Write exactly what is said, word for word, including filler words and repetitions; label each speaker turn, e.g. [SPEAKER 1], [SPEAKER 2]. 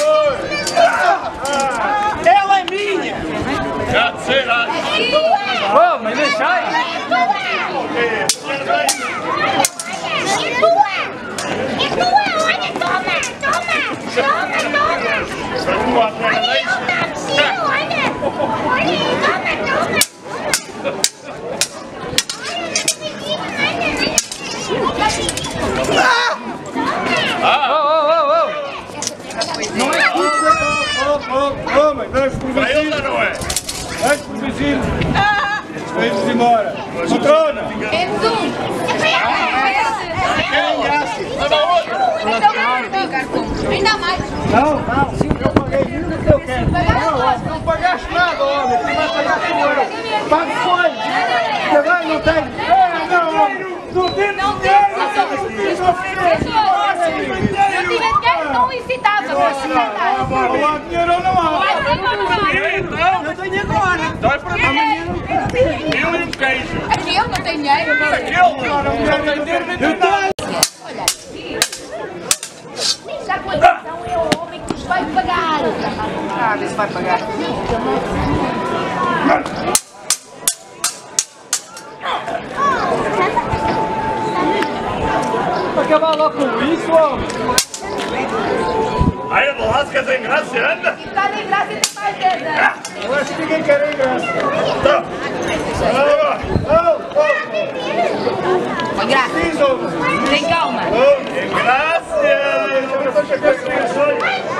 [SPEAKER 1] Ela é minha!
[SPEAKER 2] Já te será!
[SPEAKER 1] Oh, mas deixa aí!
[SPEAKER 3] É tua! É tua! Olha, toma! Toma! Toma, toma! Olha, olha! Olha, toma, toma!
[SPEAKER 1] Oh, oh, oh, oh! Não é isso!
[SPEAKER 4] Oh, oh, oh, mãe, vamos pro
[SPEAKER 2] Para ele
[SPEAKER 4] vizinho!
[SPEAKER 2] não é?
[SPEAKER 4] Vamos pro vizinho! Vamos embora! Patrona!
[SPEAKER 3] Menos um!
[SPEAKER 2] Leva outro!
[SPEAKER 3] Ainda mais!
[SPEAKER 4] Não, não, eu paguei tudo que eu quero! Não, não pagaste nada, homem! Você vai pagar com eu! Paga foi! Você vai, não tem? É, não, homem! Não tem
[SPEAKER 5] Não tem
[SPEAKER 4] dinheiro!
[SPEAKER 5] Se eu tivesse dinheiro, não incitava.
[SPEAKER 4] Não há dinheiro ou não há?
[SPEAKER 2] Não tenho agora! Dói para amanhã! Eu e um queijo!
[SPEAKER 5] Aqui eu não tenho dinheiro.
[SPEAKER 2] Aquele! Não tem dinheiro nem tem nada!
[SPEAKER 5] Já com a atenção é o homem que nos vai pagar.
[SPEAKER 1] Ah, vê se vai pagar. Vai acabar logo com isso, homem!
[SPEAKER 2] Aí a lasca tem graça, anda!
[SPEAKER 5] E está de graça e tem mais dessa.
[SPEAKER 4] Eu acho que ninguém quer ir graça!
[SPEAKER 2] Tá!
[SPEAKER 4] Oh, oh,
[SPEAKER 5] Põe graça.
[SPEAKER 4] oh!
[SPEAKER 5] Tem calma.
[SPEAKER 2] Oh, que graça!